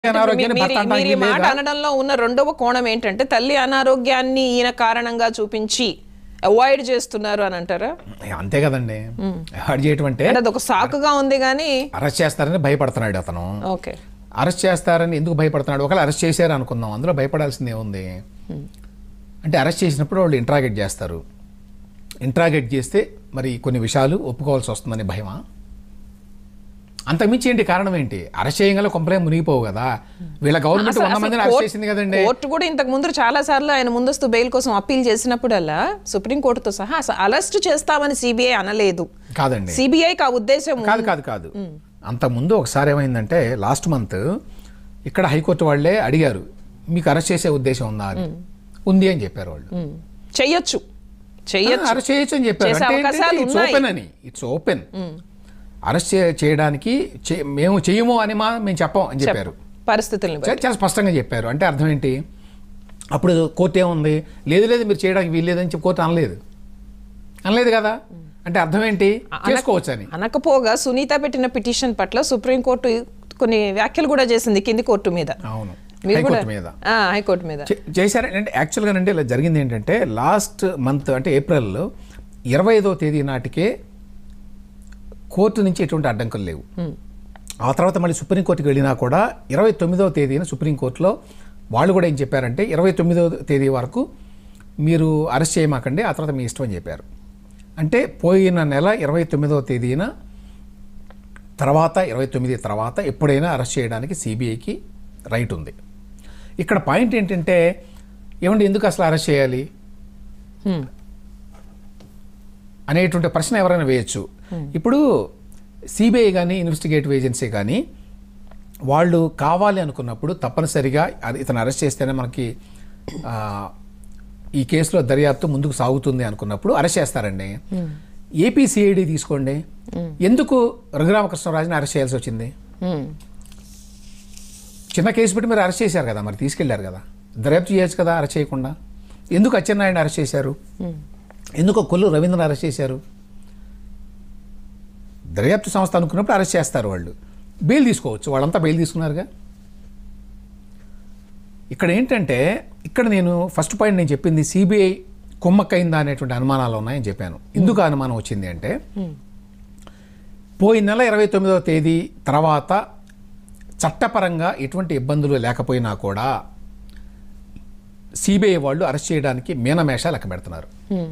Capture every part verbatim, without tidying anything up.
మీరు మాట అనడంలో ఉన్న రెండవ కోణం ఏంటంటే తల్లి అనారోగ్యాన్ని ఈయన కారణంగా చూపించి అవాయిడ్ చేస్తున్నారు అని అంటారా? అంతే కదండి. అవాయిడ్ చేయటం అంటే అదొక సాకుగా ఉంది కానీ అరెస్ట్ చేస్తారని భయపడుతున్నాడు అతను. ఓకే, అరెస్ట్ చేస్తారని ఎందుకు భయపడుతున్నాడు? ఒకవేళ అరెస్ట్ చేశారు అనుకుందాం, అందులో భయపడాల్సింది ఏముంది అంటే అరెస్ట్ చేసినప్పుడు వాళ్ళు ఇంట్రాగేట్ చేస్తారు. ఇంట్రాగేట్ చేస్తే మరి కొన్ని విషయాలు ఒప్పుకోవాల్సి వస్తుందని భయమా? అంతకుమించి ఏంటి కారణం ఏంటి? అరెస్ట్ చేయగల కొంపలే మునిగిపోవు కదా. వీళ్ళ గవర్నమెంట్ వంద మందిని అరెస్ట్ చేసింది కదండి. కోర్టు కూడా ఇంతకు ముందు చాలా సార్లు ఆయన ముందస్తు బెయిల్ కోసం అప్పీల్ చేసినప్పుడల్లా సుప్రీంకోర్టుతో సహా అరెస్ట్ చేస్తామని సిబిఐ అనలేదు. కాదండి, సిబిఐకి ఆ ఉద్దేశం కాదు కాదు కాదు అంతకుముందు ఒకసారి ఏమైందంటే లాస్ట్ మంత్ ఇక్కడ హైకోర్టు వాళ్ళే అడిగారు, మీకు అరెస్ట్ చేసే ఉద్దేశం ఉందా అని. ఉంది అని చెప్పారు వాళ్ళు. చెయ్యొచ్చు చెయ్యొచ్చు అరెస్ట్ చేయొచ్చు అని చెప్పారు. ఇట్స్ ఓపెన్ అని, ఇట్స్ ఓపెన్. అరెస్ట్ చేయడానికి మేము చెయ్యము అని మా మేము చెప్పం అని చెప్పారు. పరిస్థితులను చాలా స్పష్టంగా చెప్పారు. అంటే అర్థం ఏంటి? అప్పుడు కోర్టు ఏముంది, లేదు లేదు మీరు చేయడానికి వీల్లేదని చెప్పి కోర్టు అనలేదు అనలేదు కదా. అంటే అర్థం ఏంటి? చేసుకోవచ్చు అని. అనకపోగా సునీత పెట్టిన పిటిషన్ పట్ల సుప్రీంకోర్టు కొన్ని వ్యాఖ్యలు కూడా చేసింది కింది కోర్టు మీద. అవును, హైకోర్టు మీద హైకోర్టు మీద చేశారు. అంటే యాక్చువల్గా అంటే ఇలా జరిగింది ఏంటంటే లాస్ట్ మంత్ అంటే ఏప్రిల్లో ఇరవై ఐదవ తేదీ నాటికే కోర్టు నుంచి ఎటువంటి అడ్డంకులు లేవు. ఆ తర్వాత మళ్ళీ సుప్రీంకోర్టుకి వెళ్ళినా కూడా ఇరవై తొమ్మిదవ తేదీన సుప్రీంకోర్టులో వాళ్ళు కూడా ఏం చెప్పారంటే ఇరవై తొమ్మిదవ తేదీ వరకు మీరు అరెస్ట్ చేయమాకండి, ఆ తర్వాత మీ ఇష్టం అని చెప్పారు. అంటే పోయిన నెల ఇరవై తొమ్మిదవ తేదీన తర్వాత ఇరవై తొమ్మిది తర్వాత ఎప్పుడైనా అరెస్ట్ చేయడానికి సిబిఐకి రైట్ ఉంది. ఇక్కడ పాయింట్ ఏంటంటే ఏమండి ఎందుకు అసలు అరెస్ట్ చేయాలి అనేటువంటి ప్రశ్న ఎవరైనా వేయచ్చు. ఇప్పుడు సిబిఐ కానీ ఇన్వెస్టిగేటివ్ ఏజెన్సీ కానీ వాళ్ళు కావాలి అనుకున్నప్పుడు తప్పనిసరిగా ఇతను అరెస్ట్ చేస్తేనే మనకి ఈ కేసులో దర్యాప్తు ముందుకు సాగుతుంది అనుకున్నప్పుడు అరెస్ట్ చేస్తారండి. ఏపీ సిఐడి తీసుకోండి, ఎందుకు రఘురామకృష్ణరాజుని అరెస్ట్ చేయాల్సి వచ్చింది? చిన్న కేసు పెట్టి మీరు అరెస్ట్ చేశారు కదా, మరి తీసుకెళ్లారు కదా, దర్యాప్తు చేయొచ్చు కదా అరెస్ట్ చేయకుండా. ఎందుకు అచ్చెన్నాయుడిని అరెస్ట్ చేశారు? ఎందుకు కొల్లు రవీంద్రని అరెస్ట్ చేశారు? దర్యాప్తు సంస్థ అనుకున్నప్పుడు అరెస్ట్ చేస్తారు వాళ్ళు. బెయిల్ తీసుకోవచ్చు, వాళ్ళంతా బెయిల్ తీసుకున్నారుగా. ఇక్కడ ఏంటంటే ఇక్కడ నేను ఫస్ట్ పాయింట్ నేను చెప్పింది సిబిఐ కుమ్మక్కైందా అనేటువంటి అనుమానాలు ఉన్నాయని చెప్పాను. ఎందుకు అనుమానం వచ్చింది అంటే పోయిన నెల ఇరవై తొమ్మిదవ తేదీ తర్వాత చట్టపరంగా ఎటువంటి ఇబ్బందులు లేకపోయినా కూడా సిబిఐ వాళ్ళు అరెస్ట్ చేయడానికి మీనమేష లెక్క పెడుతున్నారు.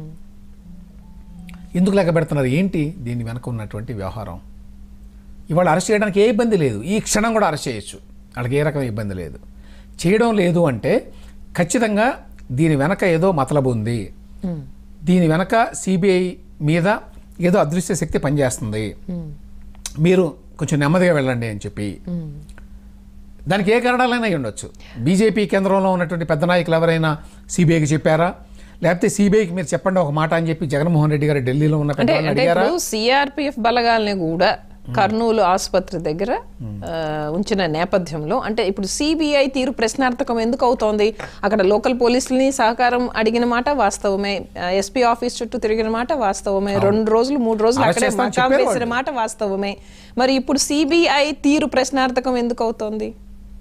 ఎందుకు లెక్క పెడుతున్నారు? ఏంటి దీని వెనక ఉన్నటువంటి వ్యవహారం? ఇవాళ అరెస్ట్ చేయడానికి ఏ ఇబ్బంది లేదు, ఈ క్షణం కూడా అరెస్ట్ చేయొచ్చు, వాళ్ళకి ఏ రకమైన ఇబ్బంది లేదు. చేయడం లేదు అంటే ఖచ్చితంగా దీని వెనక ఏదో మతలబు ఉంది, దీని వెనక సిబిఐ మీద ఏదో అదృశ్య శక్తి పనిచేస్తుంది, మీరు కొంచెం నెమ్మదిగా వెళ్ళండి అని చెప్పి. దానికి ఏ కారణాలైనా ఉండొచ్చు. బీజేపీ కేంద్రంలో ఉన్నటువంటి పెద్ద నాయకులు ఎవరైనా సిబిఐకి చెప్పారా? లేకపోతే సిబిఐకి మీరు చెప్పండి ఒక మాట అని చెప్పి జగన్మోహన్ రెడ్డి గారు ఢిల్లీలో ఉన్న పెద్దవాళ్ళని అడిగారా? సిఆర్పిఎఫ్ బలగాల్ని కూడా కర్నూలు ఆసుపత్రి దగ్గర ఉంచిన నేపథ్యంలో అంటే ఇప్పుడు సిబిఐ తీరు ప్రశ్నార్థకం ఎందుకు అవుతోంది? అక్కడ లోకల్ పోలీసులని సహకారం అడిగిన మాట వాస్తవమే, ఎస్పీ ఆఫీస్ చుట్టూ తిరిగిన మాట వాస్తవమే, రెండు రోజులు మూడు రోజులు అక్కడే మకాం వేసిన మాట వాస్తవమే. మరి ఇప్పుడు సిబిఐ తీరు ప్రశ్నార్థకం ఎందుకు అవుతోంది?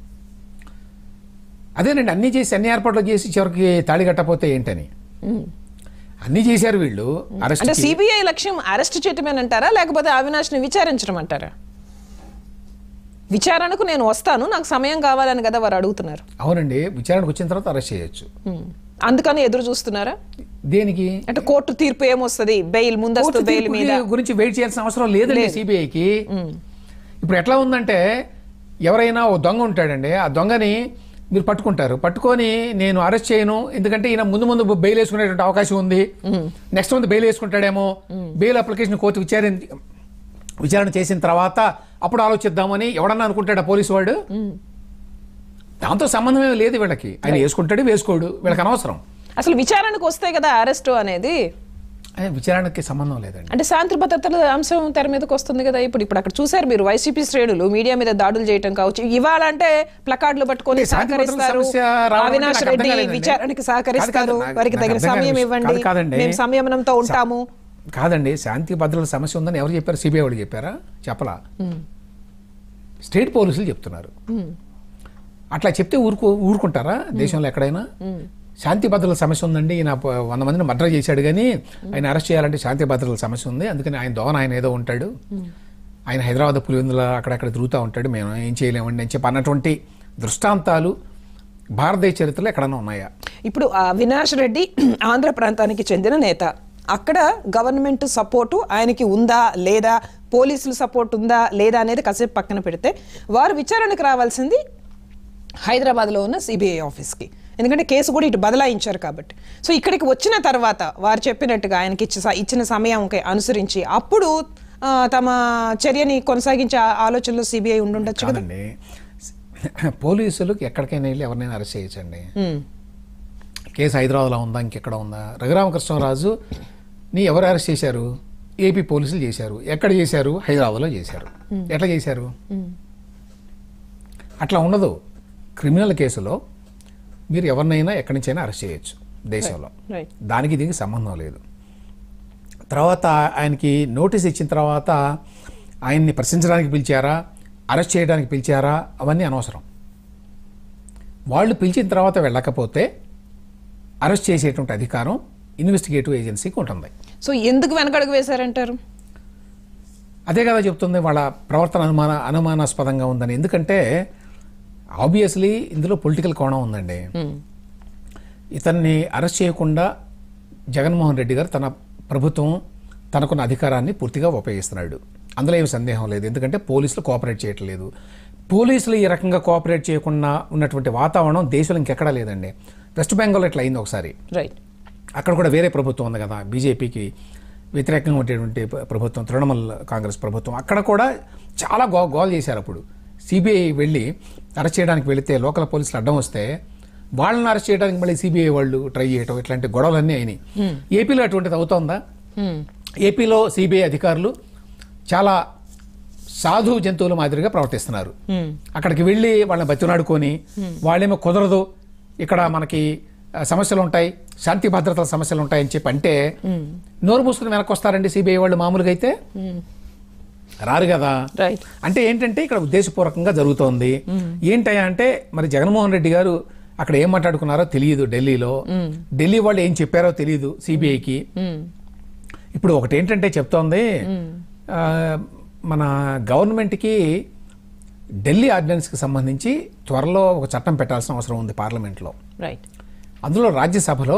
అదేనండి, అన్ని చేసి అన్ని ఏర్పాట్లు చేసి చివరికి తాళి కట్టపోతే ఏంటని అన్ని చేశారు వీళ్ళు. అంటే సిబిఐ లక్ష్యం అరెస్ట్ చేయటమేనంటారా లేకపోతే అవినాష్ని విచారించడం అంటారా? విచారణకు నేను వస్తాను, నాకు సమయం కావాలని కదా వారు అడుగుతున్నారు. అవునండి, విచారణకు వచ్చిన తర్వాత అరెస్ట్ చేయొచ్చు. అందుకని ఎదురు చూస్తున్నారా? దేనికి? అంటే కోర్టు తీర్పు ఏమొస్తుంది, బెయిల్ ముందస్తు బెయిల్ మీద గురించి వెయిట్ చేయాల్సిన అవసరం లేదండి సిబిఐకి. ఇప్పుడు ఎట్లా ఉందంటే ఎవరైనా ఓ దొంగ ఉంటాడండి, ఆ దొంగని మీరు పట్టుకుంటారు, పట్టుకొని నేను అరెస్ట్ చేయను ఎందుకంటే ఈయన ముందు ముందు బెయిల్ వేసుకునేటువంటి అవకాశం ఉంది, నెక్స్ట్ మంత్ బెయిల్ వేసుకుంటాడేమో, బెయిల్ అప్లికేషన్ కోర్టు విచారణ విచారణ చేసిన తర్వాత అప్పుడు ఆలోచిద్దామని ఎవడన్నా అనుకుంటాడా పోలీసు వాడు? దాంతో సంబంధం ఏమి లేదు వీళ్ళకి. ఆయన వేసుకుంటాడు వేసుకోడు, వీళ్ళకి అనవసరం. అసలు విచారణకు వస్తే కదా అరెస్ట్ అనేది, విచారణకి సంబంధం లేదండి. అంటే శాంతి భద్రతల అంశం తెర మీదకి వస్తుంది కదా. ఇప్పుడు ఇప్పుడు అక్కడ చూసారు మీరు వైసీపీ శ్రేణులు మీడియా మీద దాడులు చేయటం కావచ్చు, ఇవాళ అంటే ప్లకార్డులు పట్టుకొని సహకరిస్తారు, అవినాష్ రెడ్డి విచారణకి సహకరిస్తారు, వారికి తగిన సమయం ఇవ్వండి, మేము సంయమనంతో ఉంటాము. కాదండి, శాంతి భద్రతల సమస్య ఉందని ఎవరు చెప్పారు? సిబిఐ వాళ్ళు చెప్పారా? చెప్పలా, స్టేట్ పోలీసులు చెప్తున్నారు. అట్లా చెప్తే ఊరుకో ఊరుకుంటారా దేశంలో ఎక్కడైనా? శాంతి భద్రతల సమస్య ఉందండి, ఈయన ప- వంద మందిని మర్డర్ చేశాడు కానీ ఆయన అరెస్ట్ చేయాలంటే శాంతి భద్రతల సమస్య ఉంది, అందుకని ఆయన దోన ఆయన ఏదో ఉంటాడు, ఆయన హైదరాబాద్ పులివెందుల అక్కడక్కడ తిరుగుతూ ఉంటాడు, మేము ఏం చేయలేమండి అని చెప్పి అన్నటువంటి దృష్టాంతాలు భారతదేశ చరిత్రలో ఎక్కడైనా ఉన్నాయా? ఇప్పుడు అవినాష్ రెడ్డి ఆంధ్ర ప్రాంతానికి చెందిన నేత, అక్కడ గవర్నమెంట్ సపోర్టు ఆయనకి ఉందా లేదా, పోలీసులు సపోర్ట్ ఉందా లేదా అనేది కాసేపు పక్కన పెడితే, వారు విచారణకు రావాల్సింది హైదరాబాద్లో ఉన్న సిబిఐ ఆఫీస్కి, ఎందుకంటే కేసు కూడా ఇటు బదలాయించారు కాబట్టి. సో ఇక్కడికి వచ్చిన తర్వాత వారు చెప్పినట్టుగా ఆయనకి ఇచ్చి ఇచ్చిన సమయంకి అనుసరించి అప్పుడు ఆ, తమ చర్యని కొనసాగించే ఆ- ఆలోచనలో సిబిఐ ఉండుండొచ్చు కదా. కాదండి, పోలీసులకు ఎక్కడికైనా వెళ్ళి ఎవరినైనా అరెస్ట్ చేయొచ్చండి. కేసు హైదరాబాద్లో ఉందా ఇంకెక్కడ ఉందా? రఘురామకృష్ణరాజు ని ఎవరు అరెస్ట్ చేశారు? ఏపీ పోలీసులు చేశారు. ఎక్కడ చేశారు? హైదరాబాద్లో చేశారు. ఎట్లా చేశారు? అట్లా ఉండదు. క్రిమినల్ కేసులో మీరు ఎవరినైనా ఎక్కడి నుంచైనా అరెస్ట్ చేయొచ్చు దేశంలో, రైట్. దానికి దీనికి సంబంధం లేదు. తర్వాత ఆయనకి నోటీస్ ఇచ్చిన తర్వాత ఆయన్ని ప్రశ్నించడానికి పిలిచారా, అరెస్ట్ చేయడానికి పిలిచారా, అవన్నీ అనవసరం. వాళ్ళు పిలిచిన తర్వాత వెళ్ళకపోతే అరెస్ట్ చేసేటువంటి అధికారం ఇన్వెస్టిగేటివ్ ఏజెన్సీకి ఉంటుంది. సో ఎందుకు వెనకడుగు వేశారంటారు? అదే కదా చెప్తుంది, వాళ్ళ ప్రవర్తన అనుమాన అనుమానాస్పదంగా ఉందని. ఎందుకంటే ఆబ్వియస్లీ ఇందులో పొలిటికల్ కోణం ఉందండి. ఇతన్ని అరెస్ట్ చేయకుండా జగన్మోహన్ రెడ్డి గారు తన ప్రభుత్వం తనకున్న అధికారాన్ని పూర్తిగా ఉపయోగిస్తున్నాడు, అందులో ఏమి సందేహం లేదు. ఎందుకంటే పోలీసులు కోఆపరేట్ చేయట్లేదు. పోలీసులు ఈ రకంగా కోఆపరేట్ చేయకుండా ఉన్నటువంటి వాతావరణం దేశంలో ఇంకెక్కడా లేదండి. వెస్ట్ బెంగాల్ ఇట్లా అయింది ఒకసారి, రైట్. అక్కడ కూడా వేరే ప్రభుత్వం ఉంది కదా, బీజేపీకి వ్యతిరేకంగా ఉండేటువంటి ప్రభుత్వం, తృణమూల్ కాంగ్రెస్ ప్రభుత్వం. అక్కడ కూడా చాలా గో గోల్ చేశారు. అప్పుడు సిబిఐ వెళ్ళి అరెస్ట్ చేయడానికి వెళితే లోకల్ పోలీసులు అడ్డం వస్తే వాళ్ళని అరెస్ట్ చేయడానికి మళ్ళీ సిబిఐ వాళ్ళు ట్రై చేయటం, ఇట్లాంటి గొడవలన్నీ అయినాయి. ఏపీలో అటువంటిది అవుతోందా? ఏపీలో సిబిఐ అధికారులు చాలా సాధు జంతువుల మాదిరిగా ప్రవర్తిస్తున్నారు. అక్కడికి వెళ్ళి వాళ్ళని బతినాడుకొని వాళ్ళేమో కుదరదు, ఇక్కడ మనకి సమస్యలు ఉంటాయి, శాంతి భద్రతల సమస్యలు ఉంటాయని చెప్పి అంటే నోరు మూసుకుని వెనక్కి వస్తారండి సిబిఐ వాళ్ళు. మామూలుగా అయితే రారు కదా. రైట్. అంటే ఏంటంటే ఇక్కడ ఉద్దేశపూర్వకంగా జరుగుతోంది. ఏంటయ్యా అంటే మరి జగన్మోహన్ రెడ్డి గారు అక్కడ ఏం మాట్లాడుకున్నారో తెలియదు, ఢిల్లీలో ఢిల్లీ వాళ్ళు ఏం చెప్పారో తెలియదు సిబిఐకి. ఇప్పుడు ఒకటి ఏంటంటే చెప్తోంది, ఆ, మన గవర్నమెంట్కి ఢిల్లీ ఆర్డినెన్స్కి సంబంధించి త్వరలో ఒక చట్టం పెట్టాల్సిన అవసరం ఉంది పార్లమెంట్లో. రైట్. అందులో రాజ్యసభలో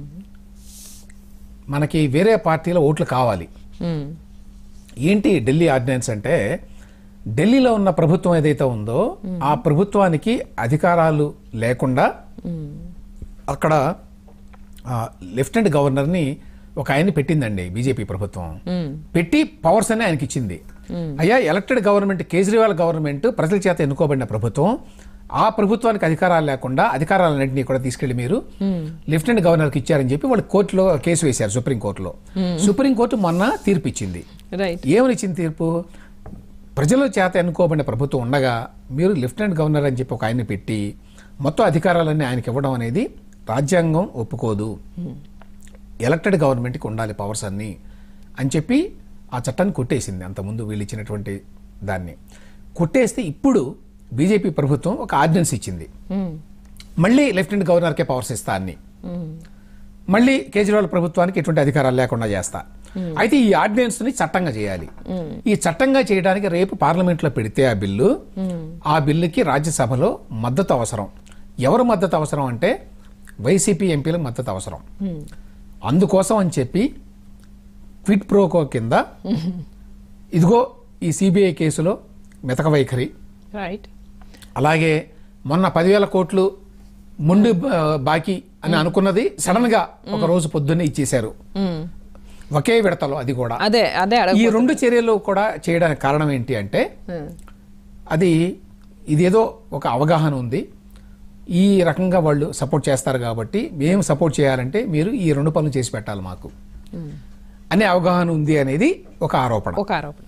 మనకి వేరే పార్టీల ఓట్లు కావాలి. ఏంటి ఢిల్లీ ఆర్డినెన్స్ అంటే, ఢిల్లీలో ఉన్న ప్రభుత్వం ఏదైతే ఉందో ఆ ప్రభుత్వానికి అధికారాలు లేకుండా అక్కడ లెఫ్టినెంట్ గవర్నర్ని ఒక ఆయన్ని పెట్టిందండి బీజేపీ ప్రభుత్వం. పెట్టి పవర్స్ అన్ని ఆయనకి ఇచ్చింది. అయ్యా, ఎలక్టెడ్ గవర్నమెంట్, కేజ్రీవాల్ గవర్నమెంట్ ప్రజల చేత ఎన్నుకోబడిన ప్రభుత్వం, ఆ ప్రభుత్వానికి అధికారాలు లేకుండా అధికారాలన్నింటినీ కూడా తీసుకెళ్లి మీరు లెఫ్టినెంట్ గవర్నర్కి ఇచ్చారని చెప్పి వాళ్ళు కోర్టులో కేసు వేశారు, సుప్రీంకోర్టులో. సుప్రీంకోర్టు మొన్న తీర్పు ఇచ్చింది. రైట్. ఏమని ఇచ్చింది తీర్పు? ప్రజల చేత ఎన్నుకోబడిన ప్రభుత్వం ఉండగా మీరు లెఫ్టినెంట్ గవర్నర్ అని చెప్పి ఒక ఆయన్ని పెట్టి మొత్తం అధికారాలన్నీ ఆయనకి ఇవ్వడం అనేది రాజ్యాంగం ఒప్పుకోదు. ఎలక్టెడ్ గవర్నమెంట్కి ఉండాలి పవర్స్ అన్నీ అని చెప్పి ఆ చట్టాన్ని కొట్టేసింది. అంతకుముందు వీళ్ళు ఇచ్చినటువంటి దాన్ని కొట్టేస్తే ఇప్పుడు బీజేపీ ప్రభుత్వం ఒక ఆర్డినెన్స్ ఇచ్చింది, మళ్ళీ లెఫ్టినెంట్ గవర్నర్కే పవర్స్ ఇస్తా అని, మళ్ళీ కేజ్రీవాల్ ప్రభుత్వానికి ఎటువంటి అధికారాలు లేకుండా చేస్తా. అయితే ఈ ఆర్డినెన్స్ ని చట్టంగా చేయాలి. ఈ చట్టంగా చేయడానికి రేపు పార్లమెంట్ లో పెడితే ఆ బిల్లు, ఆ బిల్లుకి రాజ్యసభలో మద్దతు అవసరం. ఎవరు మద్దతు అవసరం అంటే వైసీపీ ఎంపీలకు మద్దతు అవసరం. అందుకోసం అని చెప్పి క్విట్ ప్రోకో కింద ఇదిగో ఈ సిబిఐ కేసులో మెతక వైఖరి, రైట్, అలాగే మొన్న పదివేల కోట్లు ముందు బాకీ అని అనుకున్నది సడన్ గా ఒక రోజు పొద్దున్నే ఇచ్చేశారు ఒకే విడతలో. అది కూడా అదే అదే ఈ రెండు చర్యలు కూడా చేయడానికి కారణం ఏంటి అంటే, అది ఇదేదో ఒక అవగాహన ఉంది, ఈ రకంగా వాళ్ళు సపోర్ట్ చేస్తారు కాబట్టి మేము సపోర్ట్ చేయాలంటే మీరు ఈ రెండు పనులు చేసి పెట్టాలి మాకు అనే అవగాహన ఉంది అనేది ఒక ఆరోపణ. ఒక ఆరోపణ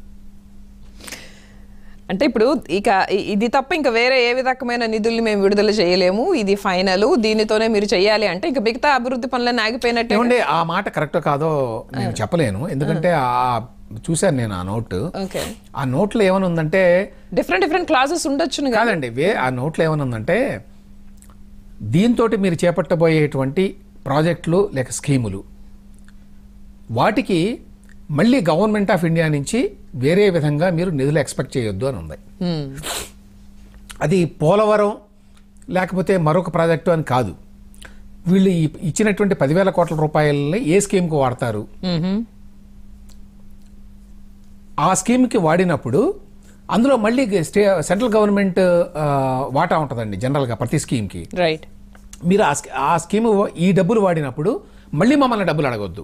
అంటే ఇప్పుడు ఇక ఇది తప్ప ఇంకా వేరే ఏ రకమైన నిధుల్ని మేము విడుదల చేయలేము, ఇది ఫైనల్, దీనితోనే మీరు చేయాలి అంటే ఇంకా మిగతా అభివృద్ధి పనులను ఆగిపోయినట్టే. ఏమంటే ఆ మాట కరెక్ట్ కాదో నేను చెప్పలేను, ఎందుకంటే ఆ చూశాను నేను ఆ నోట్. ఓకే, ఆ నోట్లో ఏమని ఉందంటే డిఫరెంట్ డిఫరెంట్ క్లాసెస్ ఉండొచ్చు కాదండి, వే ఆ నోట్లో ఏమని ఉందంటే దీంతో మీరు చేపట్టబోయేటువంటి ప్రాజెక్టులు లేక స్కీములు వాటికి మళ్ళీ గవర్నమెంట్ ఆఫ్ ఇండియా నుంచి వేరే విధంగా మీరు నిధులు ఎక్స్పెక్ట్ చేయొద్దు అని ఉంది. అది పోలవరం లేకపోతే మరొక ప్రాజెక్టు అని కాదు. వీళ్ళు ఇచ్చినటువంటి పదివేల కోట్ల రూపాయలని ఏ స్కీమ్కి వాడతారు, ఆ స్కీమ్కి వాడినప్పుడు అందులో మళ్ళీ స్టే సెంట్రల్ గవర్నమెంట్ వాటా ఉంటుందండి జనరల్గా ప్రతి స్కీమ్కి. రైట్. మీరు ఆ స్కీమ్ ఈ డబ్బులు వాడినప్పుడు మళ్ళీ మమ్మల్ని డబ్బులు అడగొద్దు.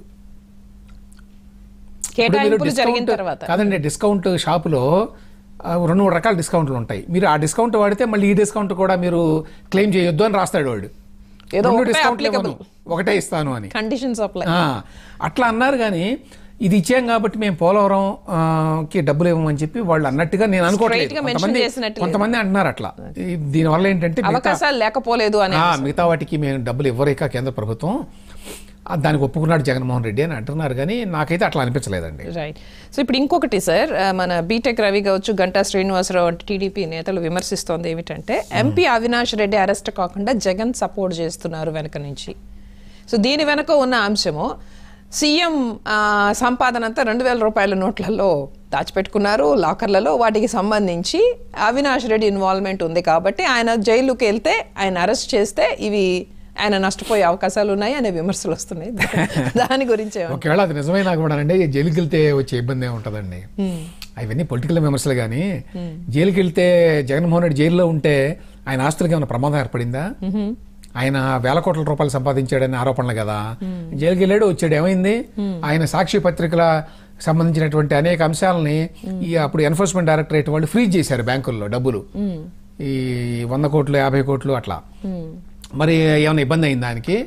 కాదండి, డిస్కౌంట్ షాపులో రెండు మూడు రకాల డిస్కౌంట్లు ఉంటాయి. మీరు ఆ డిస్కౌంట్ వాడితే మళ్ళీ ఈ డిస్కౌంట్ కూడా మీరు క్లెయిమ్ చేయొద్దు అని రాస్తాడు వాడు. ఏదో డిస్కౌంట్ ఒకటే ఇస్తాను అని కండిషన్స్ అప్లై అట్లా అన్నారు. కానీ ఇది ఇచ్చాం కాబట్టి మేము పోలవరం కి డబ్బులు ఇవ్వమని చెప్పి వాళ్ళు అన్నట్టుగా నేను అనుకోవట్లేదు. కొంతమంది అంటున్నారు అట్లా. దీనివల్ల ఏంటంటే అవకాశాలు లేకపోలేదు అని, మిగతా వాటికి మేము డబ్బులు ఇవ్వరేక కేంద్ర ప్రభుత్వం దానికి ఒప్పుకున్నాడు జగన్మోహన్ రెడ్డి అని అంటున్నారు. కానీ నాకైతే అట్లా అనిపించలేదండి. రైట్. సో ఇప్పుడు ఇంకొకటి సార్, మన బీటెక్ రవి కావచ్చు, గంటా శ్రీనివాసరావు అంటే టీడీపీ నేతలు విమర్శిస్తోంది ఏమిటంటే ఎంపీ అవినాష్ రెడ్డి అరెస్ట్ కాకుండా జగన్ సపోర్ట్ చేస్తున్నారు వెనక నుంచి. సో దీని వెనక ఉన్న అంశము సీఎం సంపాదన అంతా రెండు వేల రూపాయల నోట్లలో దాచిపెట్టుకున్నారు లాకర్లలో. వాటికి సంబంధించి అవినాష్ రెడ్డి ఇన్వాల్వ్మెంట్ ఉంది కాబట్టి ఆయన జైలుకి వెళ్తే ఆయన అరెస్ట్ చేస్తే ఇవి ఆయన నష్టపోయే అవకాశాలు ఉన్నాయి అనే విమర్శలు వస్తున్నాయి. దాని గురించి ఒకవేళ అది నిజమైనా కూడా అండి జైలుకి వెళ్తే వచ్చే ఇబ్బంది ఏముంటుందండి. అవన్నీ పొలిటికల్ విమర్శలు. కానీ జైలుకి వెళ్తే జగన్మోహన్ రెడ్డి జైల్లో ఉంటే ఆయన ఆస్తులకి ఏమైనా ప్రమాదం ఏర్పడిందా? ఆయన వేల కోట్ల రూపాయలు సంపాదించాడని ఆరోపణలు కదా. జైలుకి వెళ్ళాడు, వచ్చాడు, ఏమైంది? ఆయన సాక్షి పత్రికల సంబంధించినటువంటి అనేక అంశాలని ఈ అప్పుడు ఎన్ఫోర్స్మెంట్ డైరెక్టరేట్ వాళ్ళు ఫ్రీజ్ చేశారు బ్యాంకుల్లో డబ్బులు, ఈ వంద కోట్లు యాభై కోట్లు అట్లా. మరి ఏమైనా ఇబ్బంది అయింది దానికి?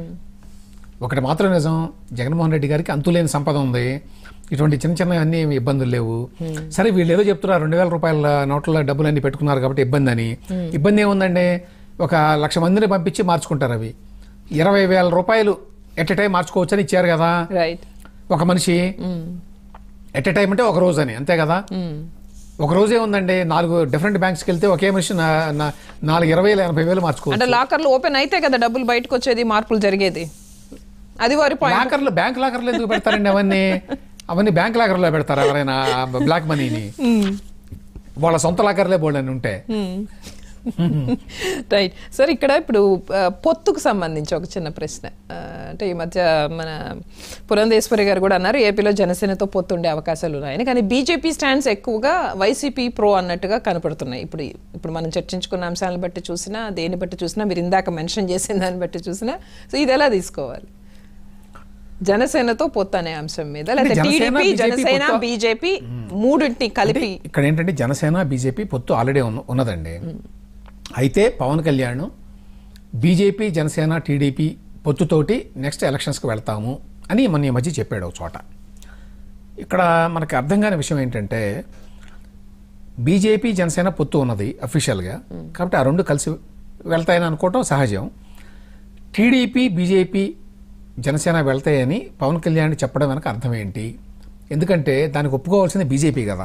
ఒకటి మాత్రం నిజం, జగన్మోహన్ రెడ్డి గారికి అంతులేని సంపద ఉంది. ఇటువంటి చిన్న చిన్న అన్ని ఇబ్బందులు లేవు. సరే వీళ్ళు ఏదో చెప్తున్నారు రెండు వేల రూపాయల నోట్ల డబ్బులు అన్ని పెట్టుకున్నారు కాబట్టి ఇబ్బంది అని. ఇబ్బంది ఏముందండి? ఒక లక్ష మందిని పంపించి మార్చుకుంటారు. అవి ఇరవై వేల రూపాయలు ఎట్ ఎ టైం మార్చుకోవచ్చు అని ఇచ్చారు కదా ఒక మనిషి. ఎట్ ఎ టైం అంటే ఒక రోజు అని, అంతే కదా. ఒక రోజే ఉందండి, నాలుగు డిఫరెంట్ బ్యాంక్స్కి వెళ్తే ఒకే మనిషి నాలుగు ఇరవై ఎనభై వేలు మార్చుకోవచ్చు. అంటే లాకర్లు ఓపెన్ అయితే కదా డబ్బులు బయటకు వచ్చేది, మార్పులు జరిగేది. అది వారి లాకర్లు బ్యాంక్ లాకర్లు ఎందుకు పెడతారండి? అవన్నీ అవన్నీ బ్యాంక్ లాకర్లో పెడతారు ఎవరైనా బ్లాక్ మనీని? వాళ్ళ సొంత లాకర్లే బోల్డ్ అని ఉంటే. రైట్ సార్, ఇక్కడ ఇప్పుడు పొత్తుకు సంబంధించి ఒక చిన్న ప్రశ్న. అంటే ఈ మధ్య మన పురంధేశ్వరి గారు కూడా అన్నారు ఏపీలో జనసేనతో పొత్తు ఉండే అవకాశాలు ఉన్నాయని. కానీ బీజేపీ స్టాండ్స్ ఎక్కువగా వైసీపీ ప్రో అన్నట్టుగా కనపడుతున్నాయి. ఇప్పుడు ఇప్పుడు మనం చర్చించుకున్న అంశాలను బట్టి చూసినా, దేన్ని బట్టి చూసినా, మీరు ఇందాక మెన్షన్ చేసిన దాన్ని బట్టి చూసినా, సో ఇది ఎలా తీసుకోవాలి? జనసేనతో పొత్తు అనే అంశం మీద, లేదా టీడీపీ జనసేన బీజేపీ మూడింటిని కలిపి. ఇక్కడ ఏంటంటే జనసేన బీజేపీ పొత్తు ఆల్రెడీ ఉన్నదండి. అయితే పవన్ కళ్యాణ్ బీజేపీ జనసేన టీడీపీ పొత్తుతోటి నెక్స్ట్ ఎలక్షన్స్కి వెళ్తాము అని మన ఈ మధ్య చెప్పాడు ఒక చోట. ఇక్కడ మనకు అర్థం కాని విషయం ఏంటంటే బీజేపీ జనసేన పొత్తు ఉన్నది అఫీషియల్గా, కాబట్టి ఆ రెండు కలిసి వెళ్తాయని అనుకోవటం సహజం. టీడీపీ బీజేపీ జనసేన వెళ్తాయని పవన్ కళ్యాణ్ చెప్పడం వెనక అర్థం ఏంటి? ఎందుకంటే దానికి ఒప్పుకోవాల్సింది బీజేపీ కదా.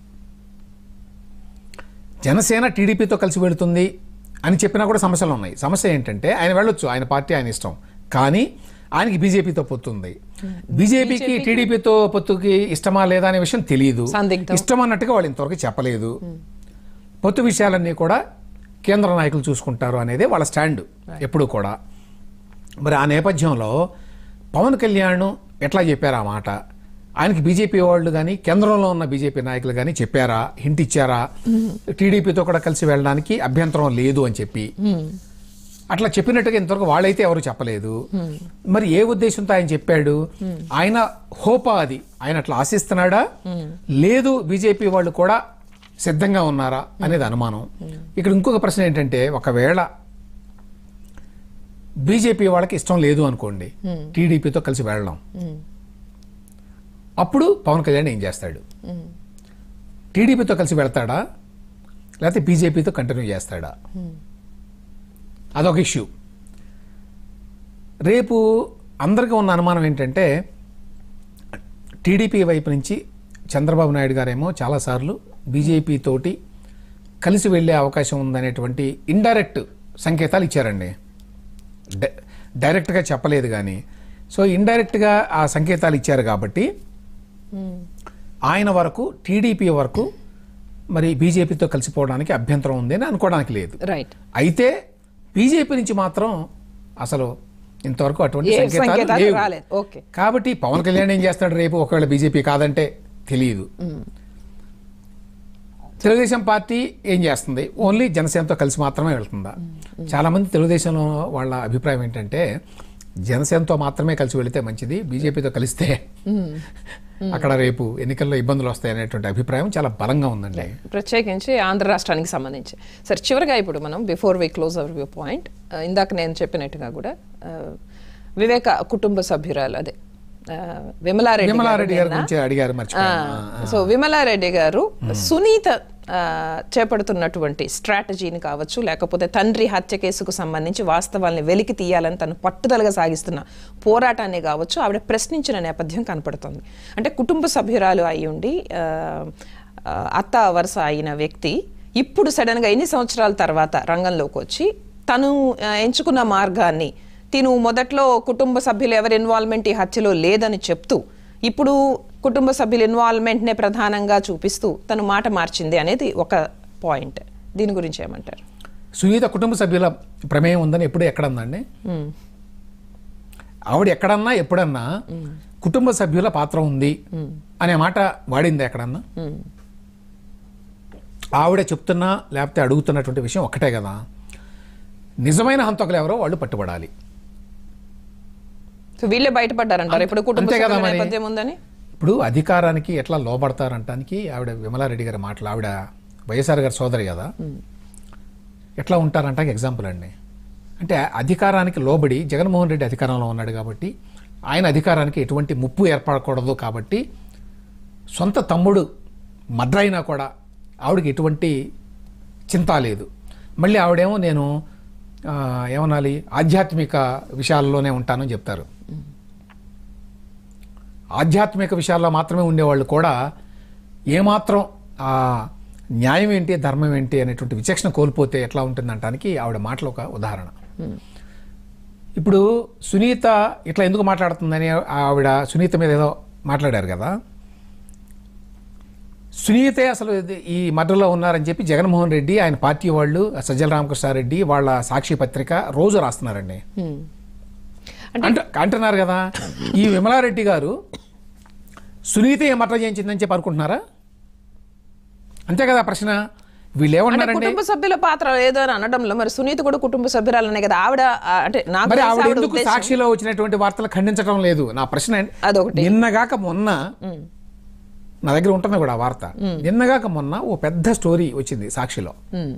జనసేన టీడీపీతో కలిసి వెళుతుంది అని చెప్పినా కూడా సమస్యలు ఉన్నాయి. సమస్య ఏంటంటే ఆయన వెళ్ళొచ్చు, ఆయన పార్టీ ఆయన ఇష్టం, కానీ ఆయనకి బీజేపీతో పొత్తుంది. బీజేపీకి టీడీపీతో పొత్తుకి ఇష్టమా లేదా అనే విషయం తెలియదు. ఇష్టం అన్నట్టుగా వాళ్ళు ఇంతవరకు చెప్పలేదు. పొత్తు విషయాలన్నీ కూడా కేంద్ర నాయకులు చూసుకుంటారు అనేది వాళ్ళ స్టాండ్ ఎప్పుడు కూడా. మరి ఆ నేపథ్యంలో పవన్ కళ్యాణ్ ఎట్లా చెప్పారు ఆ మాట? ఆయనకి బీజేపీ వాళ్ళు కానీ కేంద్రంలో ఉన్న బీజేపీ నాయకులు కానీ చెప్పారా, హింట్ ఇచ్చారా టీడీపీతో కూడా కలిసి వెళ్ళడానికి అభ్యంతరం లేదు అని చెప్పి? అట్లా చెప్పినట్టుగా ఇంతవరకు వాళ్ళైతే ఎవరు చెప్పలేదు. మరి ఏ ఉద్దేశంతో ఆయన చెప్పాడు? ఆయన హోపా అది? ఆయన అట్లా ఆశిస్తున్నాడా, లేదు బీజేపీ వాళ్ళు కూడా సిద్ధంగా ఉన్నారా అనేది అనుమానం. ఇక్కడ ఇంకొక ప్రశ్న ఏంటంటే, ఒకవేళ బీజేపీ వాళ్ళకి ఇష్టం లేదు అనుకోండి టీడీపీతో కలిసి వెళ్ళడం, అప్పుడు పవన్ కళ్యాణ్ ఏం చేస్తాడు? టీడీపీతో కలిసి వెళ్తాడా లేకపోతే బీజేపీతో కంటిన్యూ చేస్తాడా? అదొక ఇష్యూ. రేపు అందరికీ ఉన్న అనుమానం ఏంటంటే టీడీపీ వైపు నుంచి చంద్రబాబు నాయుడు గారేమో చాలాసార్లు బీజేపీ తోటి కలిసి వెళ్ళే అవకాశం ఉందనేటువంటి ఇండైరెక్ట్ సంకేతాలు ఇచ్చారండి. డై డైరెక్ట్గా చెప్పలేదు కానీ, సో ఇండైరెక్ట్గా ఆ సంకేతాలు ఇచ్చారు కాబట్టి ఆయన వరకు, టీడీపీ వరకు మరి బీజేపీతో కలిసిపోవడానికి అభ్యంతరం ఉంది అని అనుకోవడానికి లేదు. రైట్. అయితే బీజేపీ నుంచి మాత్రం అసలు ఇంతవరకు అటువంటి సంకేతాలు లేవు. కాబట్టి పవన్ కళ్యాణ్ ఏం చేస్తాడు రేపు ఒకవేళ బీజేపీ కాదంటే తెలియదు. తెలుగుదేశం పార్టీ ఏం చేస్తుంది? ఓన్లీ జనసేనతో కలిసి మాత్రమే వెళ్తుందా? చాలా మంది తెలుగుదేశంలో వాళ్ళ అభిప్రాయం ఏంటంటే జనసేనతో మాత్రమే కలిసి వెళితే మంచిది, బీజేపీతో కలిస్తే అక్కడ రేపు ఎన్నికల్లో ఇబ్బందులు వస్తాయి అనేటువంటి అభిప్రాయం చాలా బలంగా ఉందండి, ప్రత్యేకించి ఆంధ్ర రాష్ట్రానికి సంబంధించి. సరే, చివరిగా ఇప్పుడు మనం before we close our view point, ఇందాక నేను చెప్పినట్టుగా కూడా వివేక కుటుంబ సభ్యురాలు అదే విమలారెడ్డి విమలారెడ్డి గారి గురించి అడిగారు. సో విమలారెడ్డి గారు సునీత చేపడుతున్నటువంటి స్ట్రాటజీని కావచ్చు, లేకపోతే తండ్రి హత్య కేసుకు సంబంధించి వాస్తవాల్ని వెలికి తీయాలని తను పట్టుదలగా సాగిస్తున్న పోరాటాన్ని కావచ్చు ఆవిడ ప్రశ్నించిన నేపథ్యం కనపడుతుంది. అంటే కుటుంబ సభ్యురాలు అయి ఉండి అత్త వరుస అయిన వ్యక్తి ఇప్పుడు సడన్గా ఎన్ని సంవత్సరాల తర్వాత రంగంలోకి వచ్చి తను ఎంచుకున్న మార్గాన్ని, తిను మొదట్లో కుటుంబ సభ్యులు ఎవరి ఇన్వాల్వ్మెంట్ ఈ హత్యలో లేదని చెప్తూ ఇప్పుడు కుటుంబ సభ్యుల ఇన్వాల్వ్మెంట్నే ప్రధానంగా చూపిస్తూ తను మాట మార్చింది అనేది ఒక పాయింట్. దీని గురించి ఏమంటారు? సునీత కుటుంబ సభ్యుల ప్రమేయం ఉందని ఎప్పుడు ఎక్కడన్నా? ఆవిడ ఎక్కడన్నా ఎప్పుడన్నా కుటుంబ సభ్యుల పాత్ర ఉంది అనే మాట వాడింది ఎక్కడన్నా? ఆవిడ చెప్తున్నా లేకపోతే అడుగుతున్నటువంటి విషయం ఒక్కటే కదా, నిజమైన హంతకులు ఎవరో వాళ్ళు పట్టుబడాలి. వీళ్ళే బయటపడ్డారంటారు ఇప్పుడు కుటుంబ నేపథ్యం ఉందని. ఇప్పుడు అధికారానికి ఎట్లా లోపడతారంటానికి ఆవిడ విమలారెడ్డి గారి మాటలు, ఆవిడ వైఎస్ఆర్ గారి సోదరి కదా, ఎట్లా ఉంటారంటానికి ఎగ్జాంపుల్ అండి. అంటే అధికారానికి లోబడి జగన్మోహన్ రెడ్డి అధికారంలో ఉన్నాడు కాబట్టి ఆయన అధికారానికి ఎటువంటి ముప్పు ఏర్పడకూడదు కాబట్టి సొంత తమ్ముడు మర్డర్ అయినా కూడా ఆవిడకి ఎటువంటి చింత లేదు. మళ్ళీ ఆవిడేమో నేను ఏమనాలి ఆధ్యాత్మిక విషయాల్లోనే ఉంటానని చెప్తారు. ఆధ్యాత్మిక విషయాల్లో మాత్రమే ఉండేవాళ్ళు కూడా ఏమాత్రం ఆ న్యాయం ఏంటి ధర్మం ఏంటి అనేటువంటి విచక్షణ కోల్పోతే ఎట్లా ఉంటుందంటానికి ఆవిడ మాటలు ఒక ఉదాహరణ. ఇప్పుడు సునీత ఇట్లా ఎందుకు మాట్లాడుతుందని ఆవిడ సునీత మీద ఏదో మాట్లాడారు కదా, సునీతే అసలు ఈ మర్డర్లో ఉన్నారని చెప్పి జగన్మోహన్ రెడ్డి ఆయన పార్టీ వాళ్ళు సజ్జల రామకృష్ణారెడ్డి వాళ్ళ సాక్షి పత్రిక రోజు రాస్తున్నారండి. అంటున్నారు కదా ఈ విమలారెడ్డి గారు సునీతే మర్డర్ చేయించిందని చెప్పి అనుకుంటున్నారా? అంతే కదా ప్రశ్న. వీళ్ళు ఏమన్నారంటే కుటుంబ సభ్యుల పాత్ర లేదో అని అనడంలో మరి సునీత కూడా కుటుంబ సభ్యురాలనే కదా ఆవిడ. అంటే మరి ఆవిడ ఎందుకు సాక్షిలో వచ్చినటువంటి వార్తలు ఖండించడం లేదు నా ప్రశ్న. అదొకటి. నిన్నగాక మొన్న నా దగ్గర ఉంటుంది కూడా ఆ వార్త, నిన్నగాక మొన్న ఓ పెద్ద స్టోరీ వచ్చింది సాక్షిలో,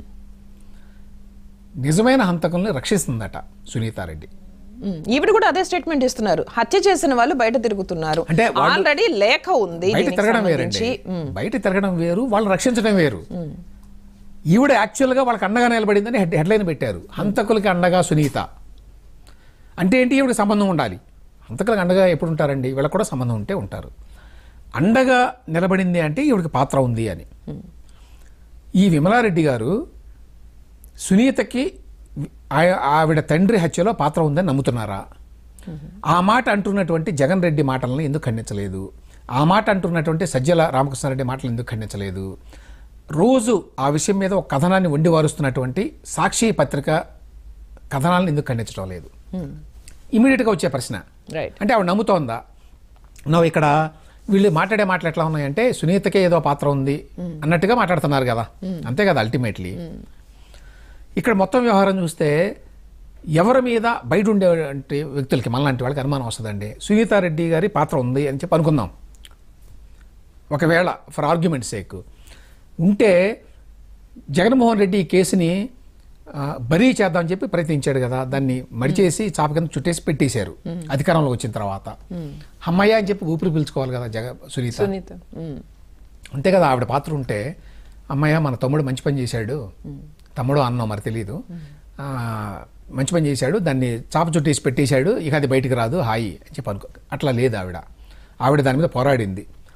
నిజమైన హంతకుల్ని రక్షిస్తుందట సునీతారెడ్డి. ఈవిడ కూడా అదే స్టేట్మెంట్ ఇస్తున్నారు, హత్య చేసిన వాళ్ళు బయట తిరుగుతున్నారు అంటే ఆల్రెడీ లేఖ ఉంది. బయట తిరగడం వేరండి, బయట తిరగడం వేరు, వాళ్ళని రక్షించడం వేరు. ఈవిడ యాక్చువల్గా వాళ్ళకి అండగా నిలబడిందని హెడ్ హెడ్లైన్ పెట్టారు, హంతకులకి అండగా సునీత. అంటే ఏంటి? ఈవిడ సంబంధం ఉండాలి. హంతకులకు అండగా ఎప్పుడు ఉంటారండి? వీళ్ళకి కూడా సంబంధం ఉంటే ఉంటారు. అండగా నిలబడింది అంటే ఈవిడికి పాత్ర ఉంది అని. ఈ విమలారెడ్డి గారు సునీతకి ఆవిడ తండ్రి హత్యలో పాత్ర ఉందని నమ్ముతున్నారా? ఆ మాట అంటున్నటువంటి జగన్ రెడ్డి మాటలను ఎందుకు ఖండించలేదు? ఆ మాట అంటున్నటువంటి సజ్జల రామకృష్ణారెడ్డి మాటలు ఎందుకు ఖండించలేదు? రోజు ఆ విషయం మీద ఒక కథనాన్ని వండి వారుస్తున్నటువంటి సాక్షి పత్రిక కథనాలను ఎందుకు ఖండించడం లేదు? ఇమీడియట్గా వచ్చే ప్రశ్న. అంటే ఆవిడ నమ్ముతోందా? నువ్వు ఇక్కడ వీళ్ళు మాట్లాడే మాటలు ఎట్లా ఉన్నాయంటే సునీతకే ఏదో పాత్ర ఉంది అన్నట్టుగా మాట్లాడుతున్నారు కదా, అంతే కదా అల్టిమేట్లీ. ఇక్కడ మొత్తం వ్యవహారం చూస్తే ఎవరి మీద బయట ఉండే వ్యక్తులకి మనలాంటి వాళ్ళకి అనుమానం వస్తుందండి, సునీతారెడ్డి గారి పాత్ర ఉంది అని చెప్పి అనుకుందాం. ఒకవేళ ఫర్ ఆర్గ్యుమెంట్ సేక్ ఉంటే జగన్మోహన్ రెడ్డి ఈ కేసుని బరీ చేద్దామని చెప్పి ప్రయత్నించాడు కదా, దాన్ని మడిచేసి చాప కింద చుట్టేసి పెట్టేశారు అధికారంలో వచ్చిన తర్వాత. అమ్మయ్య అని చెప్పి ఊపిరి పీల్చుకోవాలి కదా జగ సునీత. అంతే కదా, ఆవిడ పాత్ర ఉంటే అమ్మయ్య మన తమ్ముడు మంచి పని చేశాడు, తమ్ముడు అన్నో మరి తెలీదు, మంచి పని చేశాడు, దాన్ని చాప చుట్టేసి పెట్టేశాడు, ఇక అది బయటికి రాదు హాయి అని చెప్పి అనుకో. అట్లా లేదు ఆవిడ. ఆవిడ దాని మీద పోరాడింది.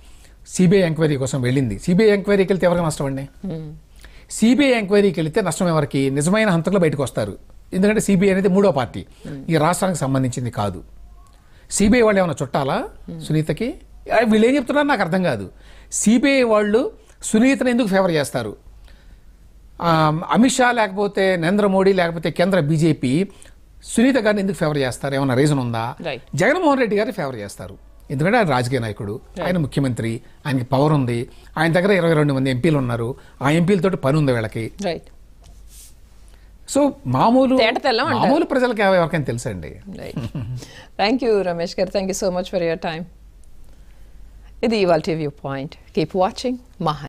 సిబిఐ ఎంక్వైరీ కోసం వెళ్ళింది. సిబిఐ ఎంక్వైరీకి వెళ్తే ఎవరికి నష్టం అండి? సిబిఐ ఎంక్వైరీకి వెళితే నష్టం ఎవరికి? నిజమైన హంతకులు బయటకు వస్తారు. ఎందుకంటే సిబిఐ అనేది మూడో పార్టీ, ఈ రాష్ట్రానికి సంబంధించింది కాదు. సిబిఐ వాళ్ళు ఏమైనా చుట్టాలా సునీతకి? వీళ్ళు ఏం చెప్తున్నారో నాకు అర్థం కాదు. సిబిఐ వాళ్ళు సునీతను ఎందుకు ఫేవర్ చేస్తారు? అమిత్ షా లేకపోతే నరేంద్ర మోడీ లేకపోతే కేంద్ర బీజేపీ సునీత గారిని ఎందుకు ఫేవర్ చేస్తారు? ఏమైనా రీజన్ ఉందా? జగన్మోహన్ రెడ్డి గారిని ఫేవర్ చేస్తారు. ఎందుకంటే ఆయన రాజకీయ నాయకుడు, ఆయన ముఖ్యమంత్రి, ఆయనకి పవర్ ఉంది, ఆయన దగ్గర ఇరవై రెండు మంది ఎంపీలు ఉన్నారు, ఆ ఎంపీలతో పని ఉంది వీళ్ళకి. సో మామూలు మామూలు ప్రజలకి ఎవరికైనా తెలుసండి. Thank you Ramesh garu, thank you so much for your time. ఇది ఇవాల్టి వ్యూ పాయింట్. కీప్ వాచింగ్ మహా.